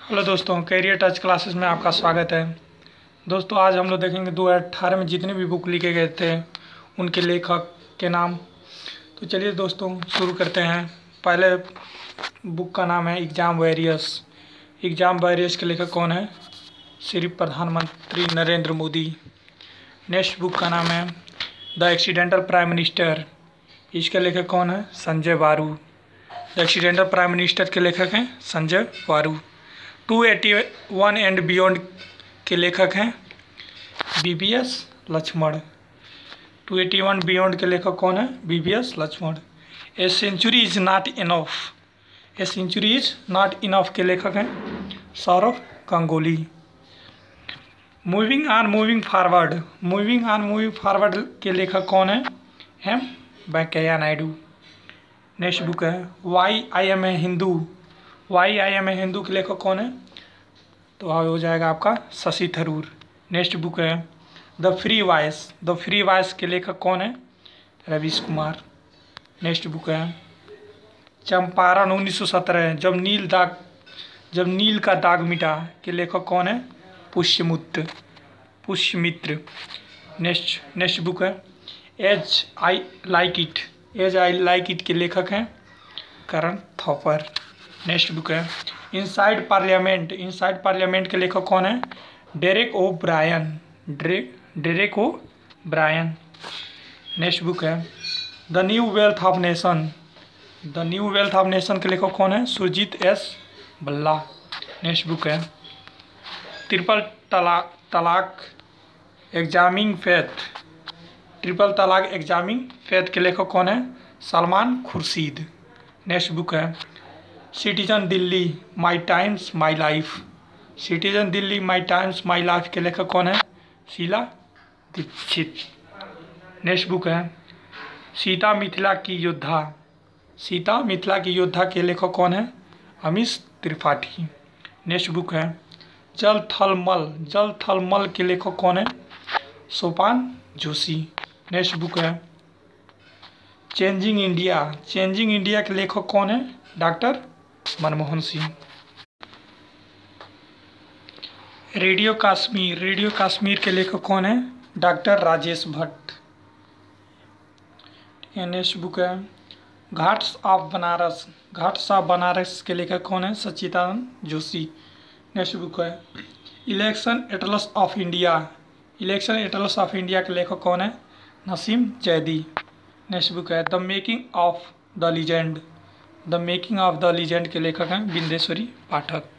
Hello दोस्तों, career touch classes में आपका स्वागत है। दोस्तों आज हम लोग देखेंगे 2018 में जितने भी बुक लिखे गए थे उनके लेखक के नाम। तो चलिए दोस्तों शुरू करते हैं। पहले बुक का नाम है एग्ज़ाम वॉरियर्स। एग्ज़ाम वॉरियर्स के लेखक कौन है? श्री प्रधानमंत्री नरेंद्र मोदी। नेक्स्ट बुक का नाम है द एक्सीडेंटल प्राइम मिनिस्टर। इसके लेखक कौन है? संजय बारू। द एक्सीडेंटल प्राइम मिनिस्टर के लेखक हैं संजय बारू। 281 एंड बियॉन्ड के लेखक हैं BBS लक्ष्मण। 281 बियॉन्ड के लेखक कौन है? BBS Laxman. A century is not enough. A century is not enough के लेखक हैं Sourav Ganguly. Moving on moving forward. Moving on moving forward के लेखक कौन है? M Venkaiah Naidu. Next book है why I am a Hindu. Why I am a Hindu के लेखक कौन है? तो हो जाएगा आपका शशि थरूर। नेक्स्ट बुक है the free voice. The free voice के लेखक कौन है? रवीश कुमार। नेक्स्ट बुक है चंपारण 1917 जब नील का दाग मिटा के लेखक कौन है? पुष्यमित्र। नेक्स्ट बुक है as I like it. As I like it के लेखक हैं करण थॉपर। नेक्स्ट बुक है इनसाइड पार्लियामेंट। इनसाइड पार्लियामेंट के लेखक कौन है? Derek O'Brien. Derek O'Brien. Next book है the new wealth of nation. The new wealth of nation के लेखक कौन है? Surjit S Balla. Next book है triple talaq examining faith. Triple talaq examining faith के लेखक कौन है? सलमान खुर्शीद। नेक्स्ट बुक है citizen Delhi my times my life. Citizen Delhi my times my life के लेखक कौन है? शीला दीक्षित। नेक्स्ट बुक है सीता मिथिला की योद्धा। सीता मिथिला की योद्धा के लेखक कौन है? अमीश त्रिपाठी। नेक्स्ट बुक है जल थल मल के लेखक कौन है? सोपान जोशी। नेक्स्ट बुक है चेंजिंग इंडिया। चेंजिंग इंडिया के लेखक कौन है? Doctor Manmohan Singh. Radio Kashmir. Radio Kashmir के लेखक कौन है? Doctor Rajesh Bhatt. Next book है घाट्स ऑफ बनारस। घाट्स ऑफ बनारस के लेखक कौन है? सच्चिदानंद जोशी। नेक्स्ट बुक है election atlas of India. Election atlas of India के लेखक कौन है? नसीम जैदी। नेक्स्ट बुक है the making of the legend. The making of the legend के लेखक हैं बिंदेश्वरी पाठक।